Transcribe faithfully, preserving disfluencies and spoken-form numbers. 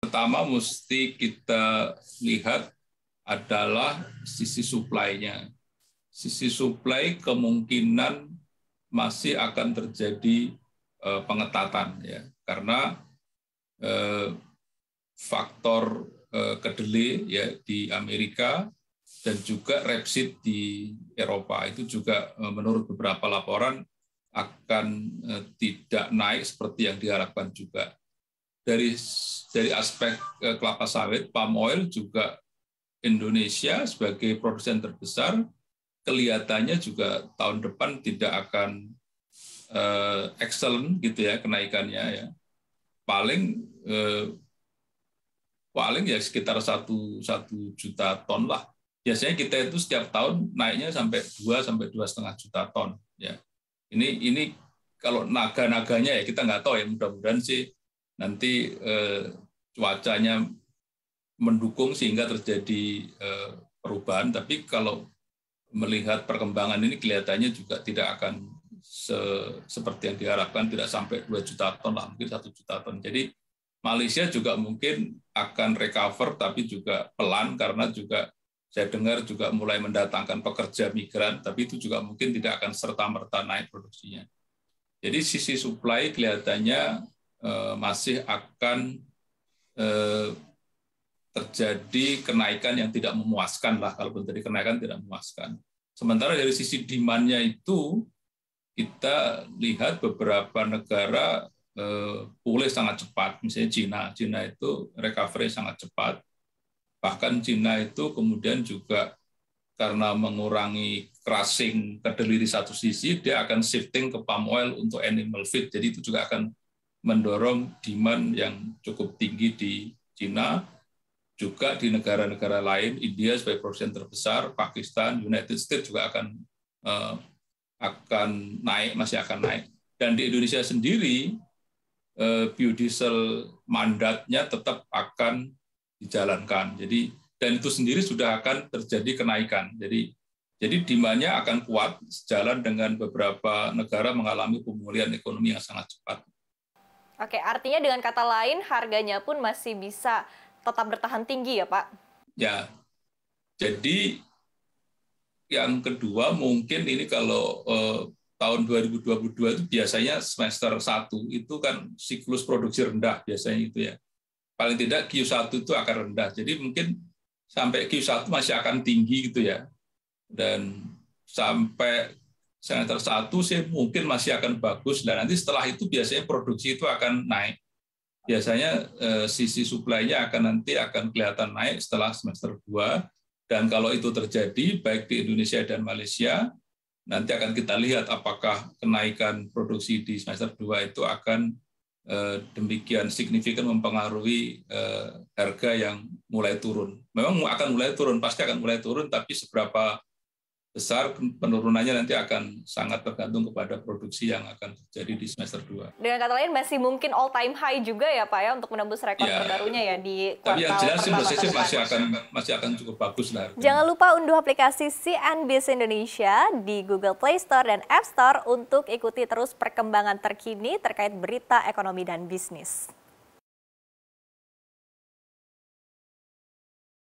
pertama mesti kita lihat adalah sisi supply-nya. Sisi supply kemungkinan masih akan terjadi uh, pengetatan ya, karena uh, faktor uh, kedelai ya di Amerika dan juga Brexit di Eropa itu juga uh, menurut beberapa laporan akan uh, tidak naik seperti yang diharapkan juga. Dari dari aspek uh, kelapa sawit, palm oil juga Indonesia sebagai produsen terbesar kelihatannya juga tahun depan tidak akan uh, excellent gitu ya kenaikannya ya. Paling uh, paling ya sekitar satu satu juta ton lah. Biasanya kita itu setiap tahun naiknya sampai dua sampai dua setengah juta ton ya. Ini ini kalau naga-naganya ya kita nggak tahu ya, mudah-mudahan sih nanti eh, cuacanya mendukung sehingga terjadi eh, perubahan. Tapi kalau melihat perkembangan ini kelihatannya juga tidak akan se seperti yang diharapkan, tidak sampai dua juta ton lah, mungkin satu juta ton. Jadi Malaysia juga mungkin akan recover tapi juga pelan karena juga saya dengar juga mulai mendatangkan pekerja migran, tapi itu juga mungkin tidak akan serta-merta naik produksinya. Jadi sisi supply kelihatannya eh, masih akan eh, terjadi kenaikan yang tidak memuaskan lah, kalaupun tadi kenaikan tidak memuaskan. Sementara dari sisi demand-nya itu, kita lihat beberapa negara eh, pulih sangat cepat, misalnya Cina. Cina itu recovery sangat cepat, bahkan Cina itu kemudian juga karena mengurangi crushing kedelai di satu sisi, dia akan shifting ke palm oil untuk animal feed, jadi itu juga akan mendorong demand yang cukup tinggi di Cina. Juga di negara-negara lain, India sebagai produsen terbesar, Pakistan, United States juga akan uh, akan naik, masih akan naik. Dan di Indonesia sendiri, uh, biodiesel mandatnya tetap akan dijalankan. Jadi dan itu sendiri sudah akan terjadi kenaikan. Jadi jadi demand-nya akan kuat sejalan dengan beberapa negara mengalami pemulihan ekonomi yang sangat cepat. Oke, artinya dengan kata lain harganya pun masih bisa tetap bertahan tinggi ya Pak? Ya, jadi yang kedua mungkin ini kalau eh, tahun dua ribu dua puluh dua itu biasanya semester satu itu kan siklus produksi rendah biasanya itu ya. Paling tidak Q satu itu akan rendah, jadi mungkin sampai Q satu masih akan tinggi gitu ya. Dan sampai semester satu sih mungkin masih akan bagus, dan nanti setelah itu biasanya produksi itu akan naik. Biasanya eh, sisi supply-nya akan nanti akan kelihatan naik setelah semester dua, dan kalau itu terjadi baik di Indonesia dan Malaysia, nanti akan kita lihat apakah kenaikan produksi di semester dua itu akan eh, demikian signifikan mempengaruhi eh, harga yang mulai turun. Memang akan mulai turun, pasti akan mulai turun, tapi seberapa besar penurunannya nanti akan sangat tergantung kepada produksi yang akan terjadi di semester dua. Dengan kata lain masih mungkin all time high juga ya Pak ya untuk menembus rekor ya, terbarunya ya di kuartal tapi yang jelas pertama sih masih akan masih akan cukup bagus lah. Jangan lupa unduh aplikasi C N B C Indonesia di Google Play Store dan App Store untuk ikuti terus perkembangan terkini terkait berita ekonomi dan bisnis.